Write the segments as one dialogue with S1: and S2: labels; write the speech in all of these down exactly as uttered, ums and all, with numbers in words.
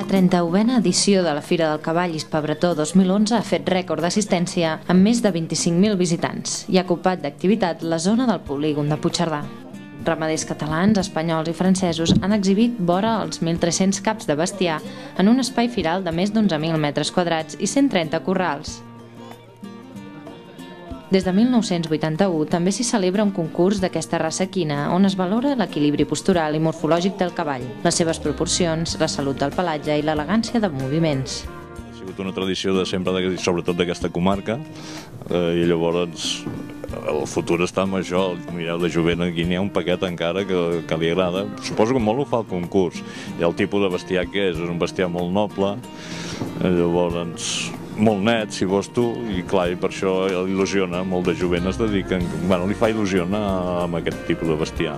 S1: trenta-novena edició de la Fira del Cavall Hispà-Bretó dos mil onze ha fet rècord d'assistència amb més de vint-i-cinc mil visitants i ha ocupat d'activitat la zona del polígon de Puigcerdà. Ramaders catalans, espanyols i francesos han exhibit vora els mil tres-cents caps de bestiar en un espai firal de més d'onze mil metres quadrats i cent trenta corrals. Des de mil nou-cents vuitanta-u també s'hi celebra un concurs d'aquesta raça equina on es valora l'equilibri postural i morfològic del cavall, les seves proporcions, la salut del pelatge i l'elegància de moviments.
S2: Ha sigut una tradició de sempre, sobretot d'aquesta comarca, i llavors el futur està amb això. Mireu, de jovent aquí n'hi ha un paquet encara que, que li agrada. Suposo que molt ho fa el concurs. I el tipus de bestiar que és, és un bestiar molt noble, llavors molt net, si vols tu, i clar, i per això il·lusiona, molt de jovent es dediquen, bueno, li fa il·lusió amb aquest tipus de bestiar.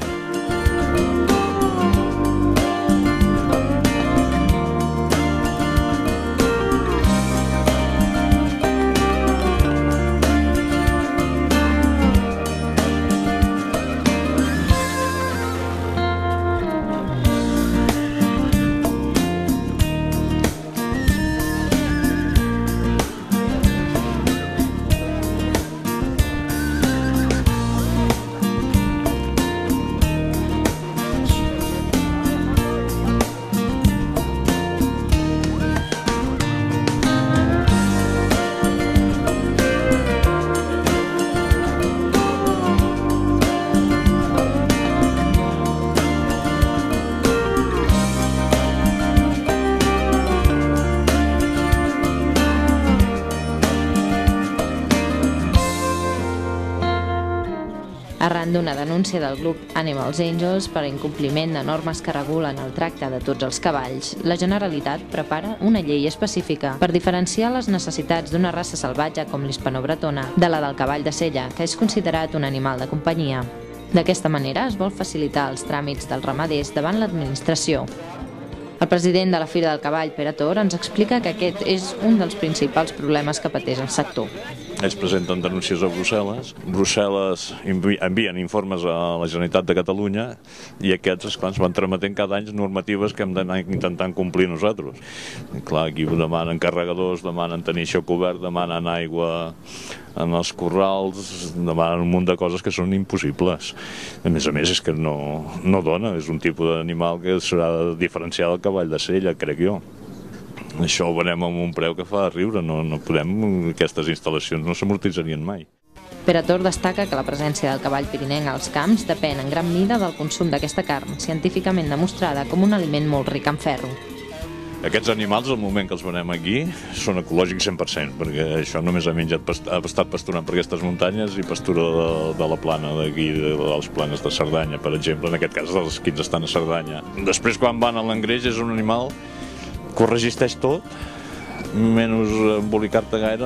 S1: Arran d'una denúncia del grup Animals Angels per incompliment de normes que regulen el tracte de tots els cavalls, la Generalitat prepara una llei específica per diferenciar les necessitats d'una raça salvatge com l'hispanobretona de la del cavall de sella, que és considerat un animal de companyia. D'aquesta manera es vol facilitar els tràmits dels ramaders davant l'administració. El president de la Fira del Cavall, Pere Tor, ens explica que aquest és un dels principals problemes que pateix el sector.
S2: Ells presenten denúncies a Brussel·les, Brussel·les envien informes a la Generalitat de Catalunya i aquests, esclar, ens van trametent cada any normatives que hem d'anar intentant complir nosaltres. Clar, aquí demanen carregadors, demanen tenir això cobert, demanen aigua en els corrals, demanen un munt de coses que són impossibles. A més a més, és que no, no dona, és un tipus d'animal que serà diferenciat del cavall de sella, crec jo. Això ho venem amb un preu que fa riure, no, no podem, aquestes instal·lacions no s'amortitzarien mai.
S1: Pere Tor destaca que la presència del cavall pirinenc als camps depèn en gran mida del consum d'aquesta carn, científicament demostrada com un aliment molt ric en ferro.
S2: Aquests animals, al moment que els venem aquí, són ecològics cent per cent, perquè això només ha, menjat, ha estat pasturant per aquestes muntanyes i pastura de, de la plana d'aquí, de les planes de Cerdanya, per exemple, en aquest cas dels quins estan a Cerdanya. Després, quan van a l'engreix, és un animal que ho resisteix tot, menys embolicar-te gaire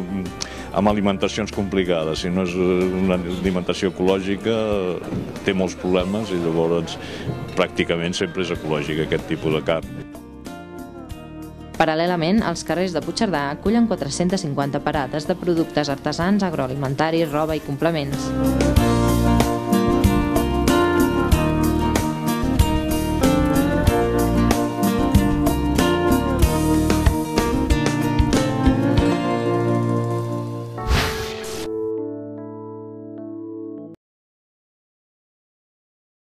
S2: amb alimentacions complicades. Si no és una alimentació ecològica, té molts problemes i llavors pràcticament sempre és ecològica aquest tipus de carn.
S1: Paral·lelament, els carrers de Puigcerdà acullen quatre-centes cinquanta parades de productes artesans, agroalimentaris, roba i complements.